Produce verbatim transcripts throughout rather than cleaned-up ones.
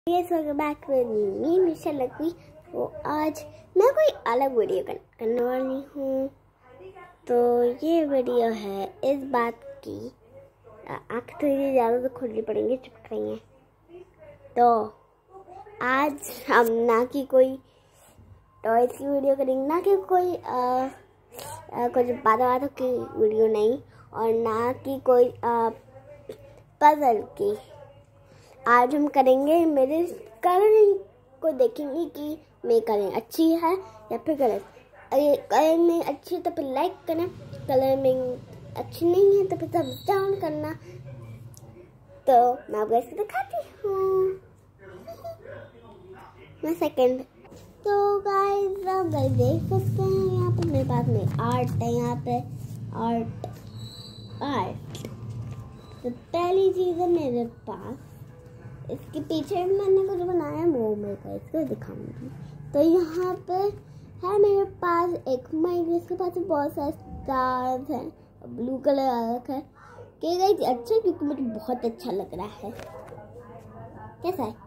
Yes, welcome back with me, Miesha Lucky. तो आज मैं कोई अलग वीडियो कर, करने वाली हूँ। तो ये वीडियो है इस बात की, आँख थोड़ी ज़्यादा तो खुलनी पड़ेंगी, चुप रही हैं। तो आज हम ना कि कोई टॉयज की वीडियो करेंगे, ना कि कोई आ, आ, कुछ बातों बातों की वीडियो नहीं, और ना कि कोई पजल की। आज हम करेंगे मेरे कलरिंग को, देखेंगे कि मेरी कलरिंग अच्छी है या फिर गलत। अगर कलरिंग अच्छी है तो फिर लाइक करना, कलरिंग अच्छी नहीं है तो फिर सब डाउन करना। तो मैं आपको इसको दिखाती हूँ। मैं सेकंड। तो गाइस आप गाइस देख सकते हैं, यहाँ पे मेरे पास में आर्ट है। यहाँ पे आर्ट आर्ट तो पहली चीज़ है मेरे पास, इसके पीछे मैंने कुछ बनाया है, वो मेरे को इसको दिखाऊंगी। तो यहाँ पे है मेरे पास एक माइक, जिसके पास बहुत सारे स्टार्स हैं, ब्लू कलर वाला है। कि गाइस अच्छा, क्योंकि मुझे बहुत अच्छा लग रहा है। कैसा है?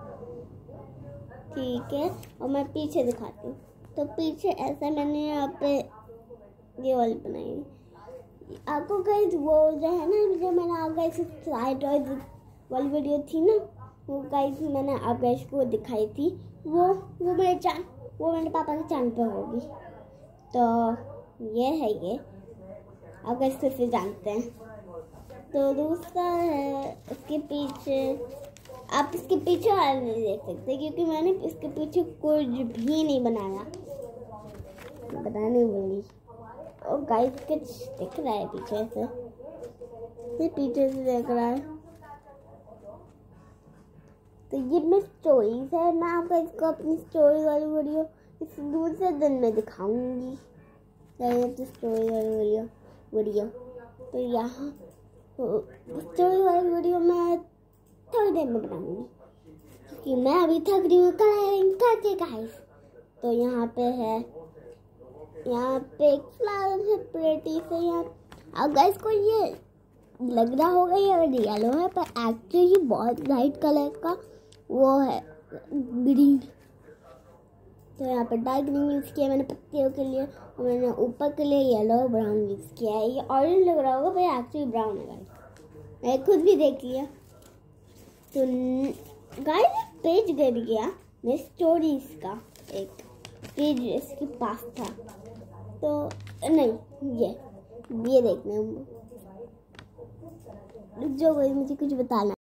ठीक है। और मैं पीछे दिखाती हूँ। तो पीछे ऐसा मैंने यहाँ पे ये वाली बनाई। आपको गाइस वो जो है ना, जो मैंने आप गाइस साइड वाली वीडियो थी ना, वो गाइस मैंने आप गाइस को दिखाई थी, वो वो मेरे चैन वो मेरे पापा के चैनल पे होगी। तो ये है, ये आप गाइस फिर से जानते हैं। तो दूसरा है इसके पीछे, आप इसके पीछे वाला नहीं देख सकते क्योंकि मैंने इसके पीछे कुछ भी नहीं बनाया, बताने बोली। और गाइस कुछ दिख रहा है पीछे से, ये पीछे से देख रहा है। तो ये मेरी स्टोरीज है। मैं आपको इसको अपनी स्टोरी वाली वीडियो इस दूसरे दिन में दिखाऊंगी, तो स्टोरी वाली वीडियो वीडियो तो यहाँ तो स्टोरी वाली वीडियो मैं थोड़ी देर में बनाऊंगी, क्योंकि मैं अभी थक रही हूँ कलरिंग करके गाइस। तो यहाँ पे है, यहाँ पे एक फ्लावर है प्रेटी से। यहाँ अब गाइस को ये लग रहा होगा ये येलो है, पर एक्चुअली बहुत लाइट कलर का वो है, ग्रीन। तो यहाँ पे डार्क ग्रीन यूज़ किया मैंने पत्तियों के लिए, और मैंने ऊपर के लिए येलो ब्राउन यूज़ किया है। ये ऑरेंज लग रहा होगा पर एक्चुअली ब्राउन है गाइस, मैं खुद भी देख लिया। तो गाइस पेज गिर गया मेरे स्टोरीज का, एक पेज इसके पास था। तो नहीं, ये ये देखने जो मुझे कुछ बताना।